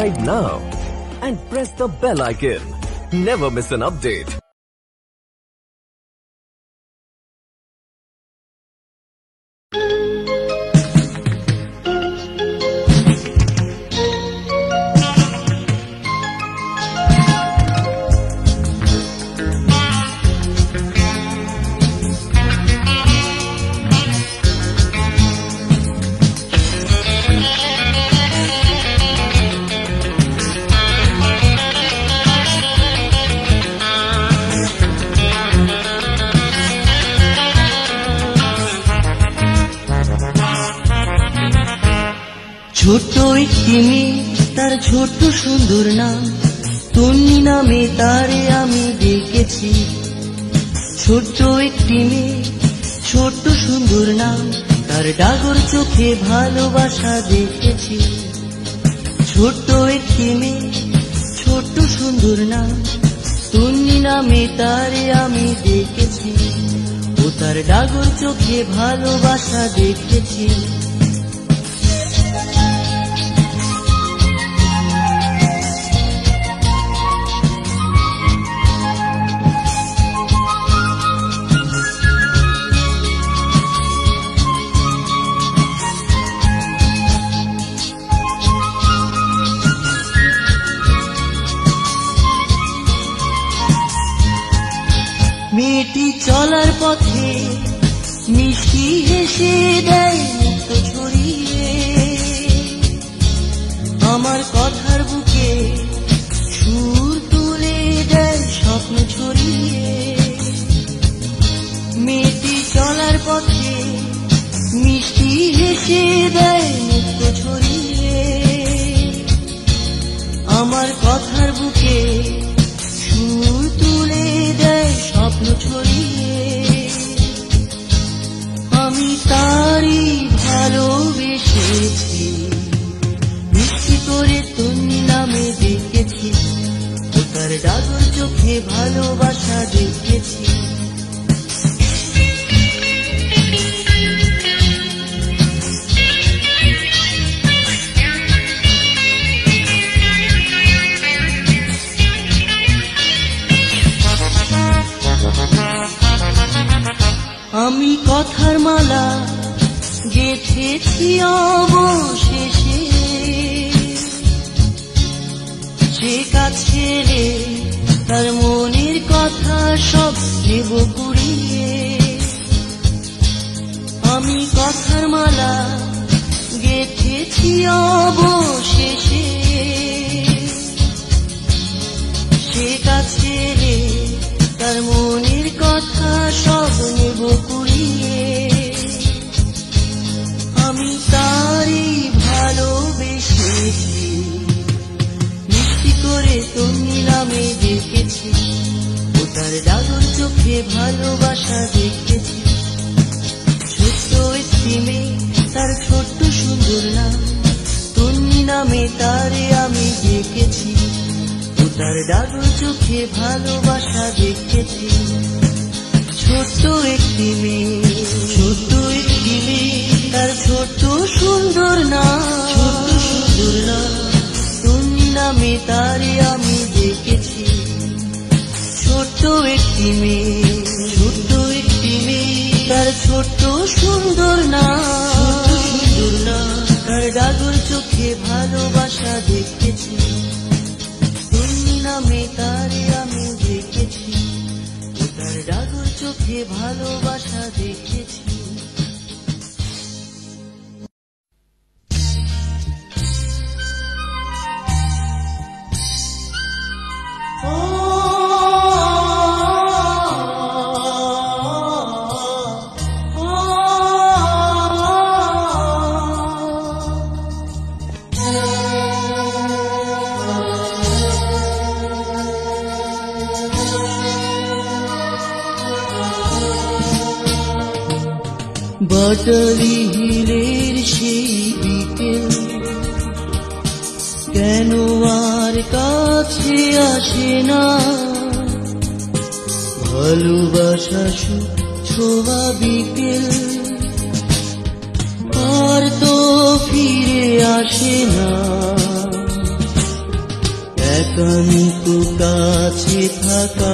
subscribe now and press the bell icon. Never miss an update. ছোট্ট একটি মেয়ে, তার ছোট্ট সুন্দর নাম তন্নি নামে তারে আমি দেখেছি। ছোট্ট একটি মেয়ে, ছোট্ট সুন্দর নাম, তার ডাগর চোখে ভালোবাসা দেখেছি। ছোট্ট একটি মেয়ে, ছোট্ট সুন্দর নাম তন্নি নামে তারে আমি দেখেছি। ও তার ডাগর চোখে ভালোবাসা দেখেছি। মেয়েটি চলার পথে মিষ্টি হেসে দেয় মুক্ত ছড়িয়ে, আমার কথার বুকে সুর তুলে দেয় স্বপ্ন ছড়িয়ে। মেয়েটি চলার পথে মিষ্টি হেসে দেয় মুক্ত ছড়িয়ে, আমার কথার বুকে সুর তুলে দেয় স্বপ্ন ছড়িয়ে। আমি তারই ভালোবেসেছি, মিষ্টি করে তন্নি নামে দেখেছি। ও তার ডাগর চোখে ভালোবাসা দেখেছি। আমি কথার মালা গেঁথেছি অবশেষে, সে কাছে রে তার মনের কথা সব দেব কুড়িয়ে। আমি কথার মালা গেঁথেছি অবশেষে, সে কাছে রে তার মনের কথা সব নেব কুড়িয়ে। আমি তারই ভালোবেসেছি, মিষ্টি করে তন্নি নামে দেখেছি। ও তার ডাগর চোখে ভালোবাসা দেখেছি। ছোট্ট একটি মেয়ে, তার ছোট্ট সুন্দর নাম তন্নি নামে তারে আমি দেখেছি। ও তার ডাগর চোখে ভালোবাসা দেখেছি। ছোট্ট একটি মেয়ে, ছোট্ট একটি মেয়ে, তার ছোট্ট সুন্দর নাম, ছোট্ট সুন্দর নাম তন্নি নামে তারে আমি দেখেছি। ছোট্ট একটি মেয়ে, ছোট্ট একটি মেয়ে, তার ছোট্ট সুন্দর নাম, ছোট্ট সুন্দর নাম, তার ডাগর চোখে ভালোবাসা দেখেছি। তন্নি নামে তারে আমি দেখেছি। ও তার ডাগর চোখে ভালোবাসা দেখেছি। বাটালি হিলের সেই বিকেল কেন আর কাছে আসে না, ভালোবাসা ছোঁয়া বিকেল আর তো ফিরে আসে না। একান্ত কাছে থাকা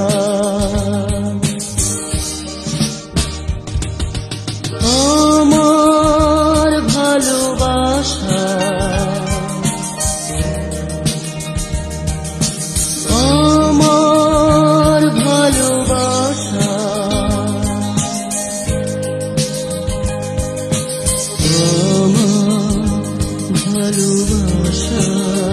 আমার ভালোবাসা আমার ভালোবাসা আমার ভালোবাসা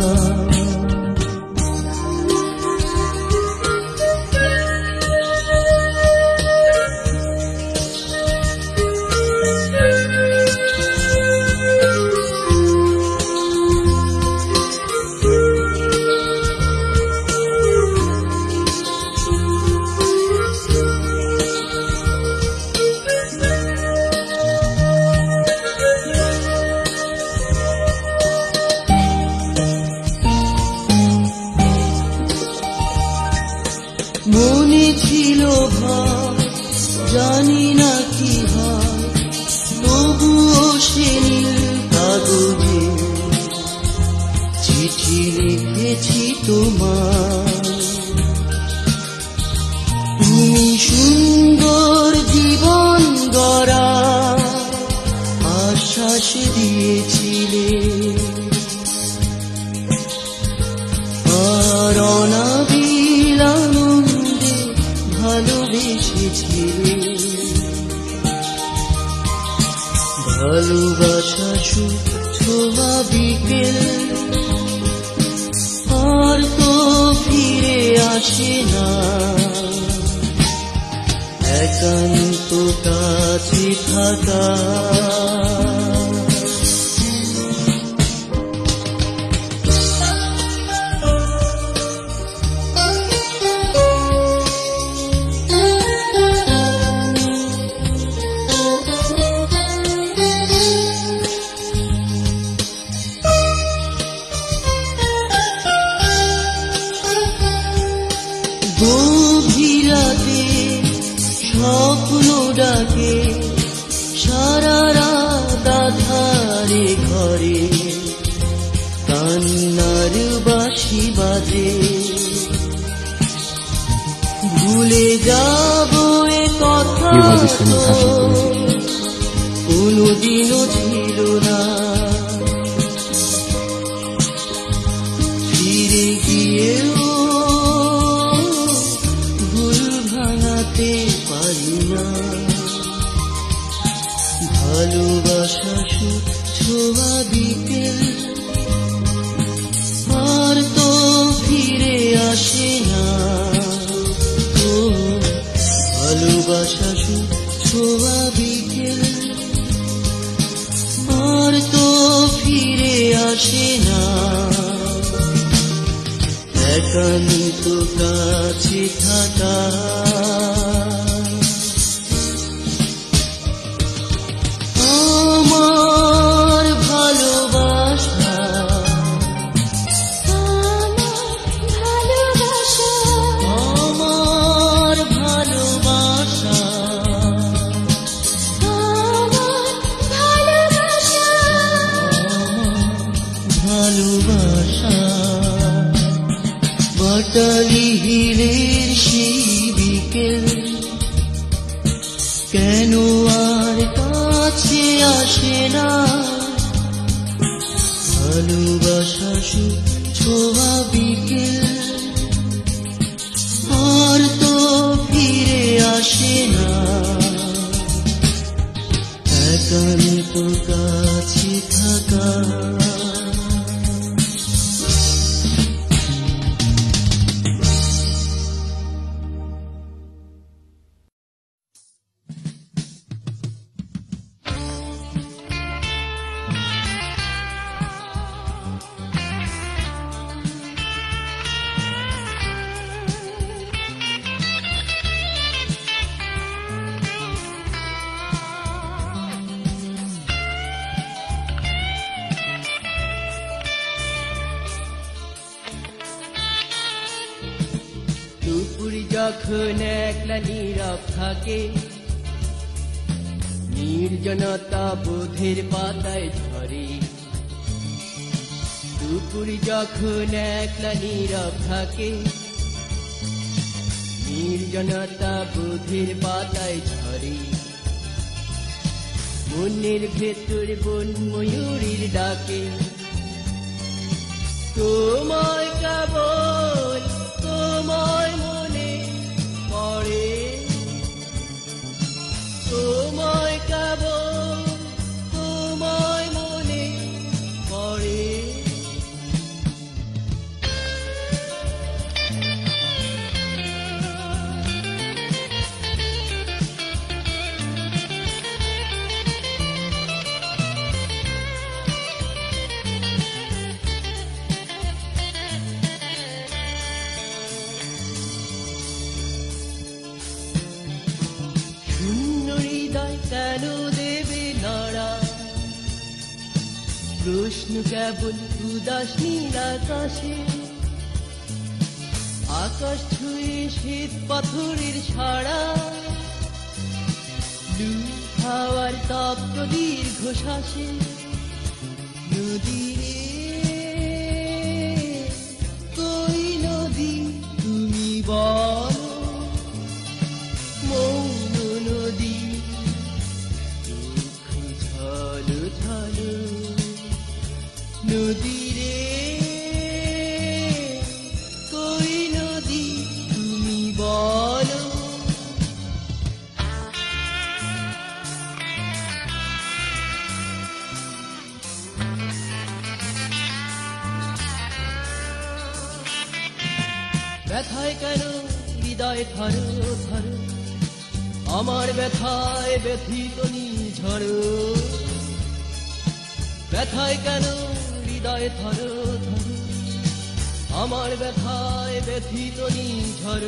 মনে ছিল ভাব জানি না কি হয় তবুও সে নীল কাগজে চিঠি লিখেছি তোমার তুমি সুন্দর জীবন গড়া আশ্বাস দিয়েছিলে আর অনাবিল আনন্দে ভালোবেসেছিলে ভালোবাসা ছোঁয়া বিকেল আর তো ফিরে আসে না একান্ত কাছে থাকা গভীরাতে স্বপ্ন ডাকে সারা রাত আঁধারে ঘরে কান্নার বাঁশি বাজে ভুলে যাব এ কথা কোনোদিনও ছিল না ফিরে গিয়েও পারি না ভালোবাসা ছোঁয়া বিকেল আর তো ফিরে আসে না ও ভালোবাসা ছোঁয়া বিকেল আর তো ফিরে আসে না একান্ত কাছে থাকা আমার ভালোবাসা আমার ভালোবাসা ভালোবাসা বাটালি হিলের সেই বিকেল কেন আর কাছে আসে না ভালোবাসা ছোঁয়া বিকেল আর তো ফিরে আসে না একান্ত কাছে থাকা যখন একলা নীরব থাকে নির্জনতা বোধের পাতায় ঝরে দুপুর যখন একলা নীরব থাকে, নির্জনতা বুধির পাতায় ঝরে, মনের ভেতর বন ময়ূরীর ডাকে, তোমায় কেবল তোমায় মনে পড়ে, তোমায় কেবল তোমায় মনে পড়ে। কেন দেবে নাড়া, প্রশ্ন কেবল উদাস নীল আকাশে, আকাশ ছুঁয়ে শীত পাথরের ছাড়া, লু হাওয়ার তপ্ত দীর্ঘশ্বাসে, নদী রে কই নদী তুমি বলো, মৌন নদী নদী রে কই নদী তুমি বলো। ব্যথায় কেন হৃদয় থর থর, আমার ব্যথায় ব্যথিত ঝড়, ব্যথায় কেন হৃদয় থর থর, আমার ব্যথায় ব্যথিত ঝড়।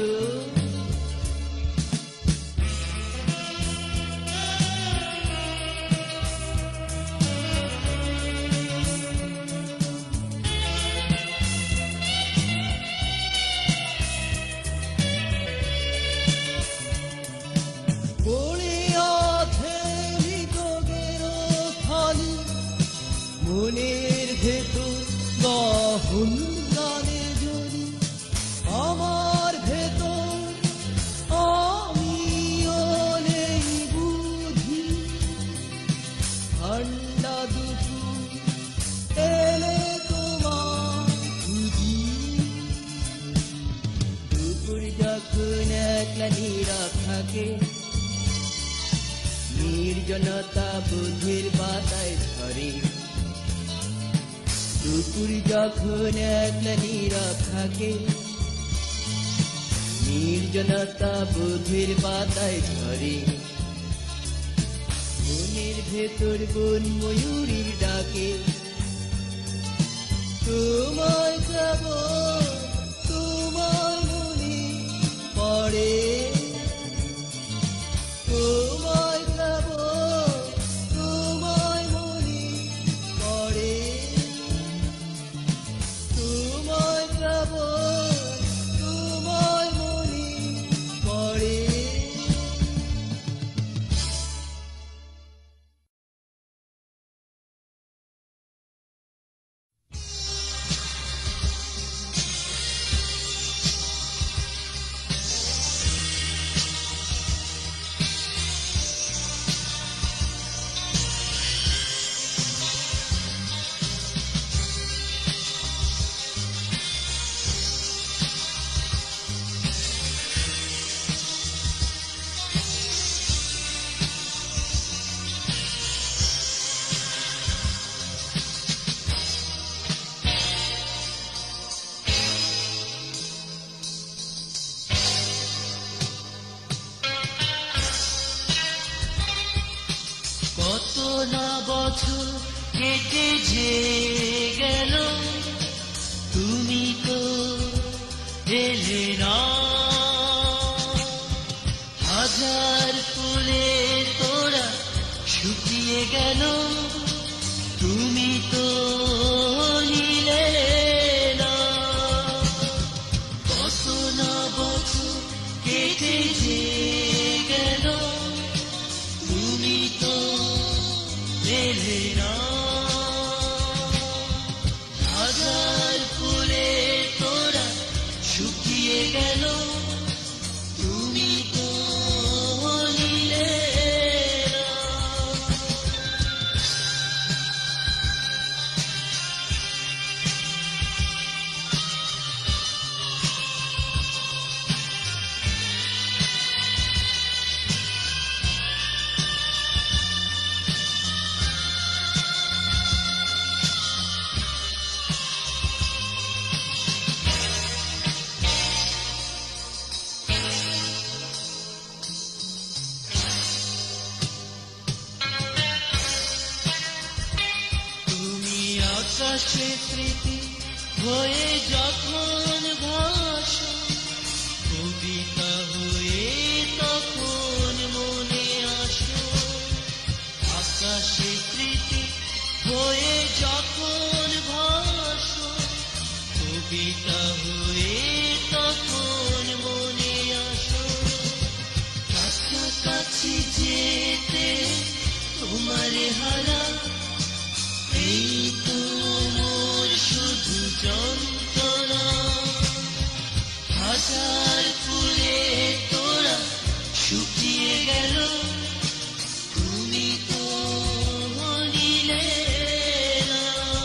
মনের ভেতর গহন গানে জড়ি, আমার ভেতর আমিও নেই বুঝি, ঠান্ডা দুপুর এলে তোমার খুঁজি, দুপুর যখন একলা নীরব থাকে, নির্জনতা বুদ্ধির পাতায় ঝরে, দুপুর যখন একলা নীরব থাকে, নির্জনতা বুদ্ধির পাতায় ঝরে, মনের ভেতর বন ময়ূরীর ডাকে, তোমায় কেবল তোমায় মনে পড়ে, তোমায় কেবল তোমায় মনে পড়ে, তোমায় কেবল তোমায় মনে পড়ে। না বছর কেটে যে গেল, তুমি তো এলে না, হাজার ফুলে তোরা শুকিয়ে গেল, তুমি তো নিলে না, কত না বছর কেটে যে গেল, তুমি তো এলে না, হাজার আকাশে স্মৃতি হয়ে যখন ভাসো, কবিতা হয়ে তখন মনে আসো। আকাশে স্মৃতি হয়ে যখন ভাসো, কবিতা হয়ে তখন মনে আসো। কাছাকাছি যেতে তোমারে হারা, এই তো মোর শুধু যন্ত্রণা। হাজার ফুলে তোরা শুকিয়ে গেল, তুমি তো নিলে না।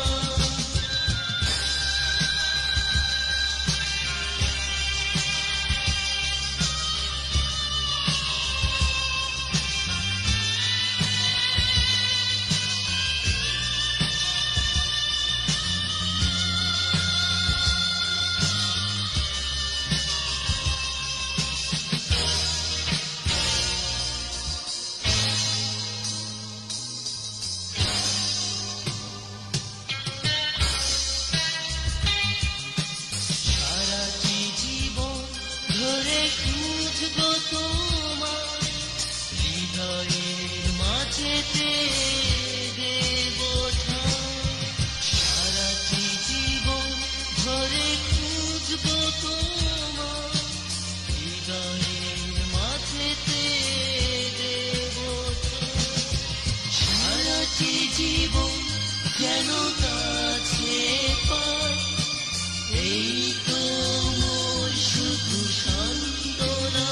সারাটি জীবন ধরে খুঁজবো তোমার, হৃদয়ের মাঝেতে দেব ঠাঁই। সারাটি জীবন ধরে খুঁজবো তোমার, হৃদয়ের মাঝেতে দেব ঠাঁই। সারাটি জীবন যেন কাছে পাই, এই তো মোর শুধু সান্ত্বনা।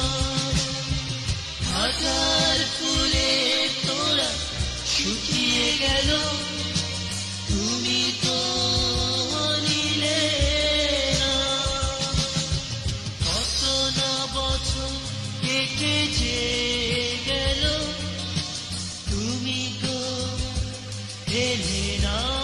হাজার ফুলে তোরা শুকিয়ে গেল, তুমি তো নিলে না। কত না বছর কেটে যে গেল, তুমি তো এলে না।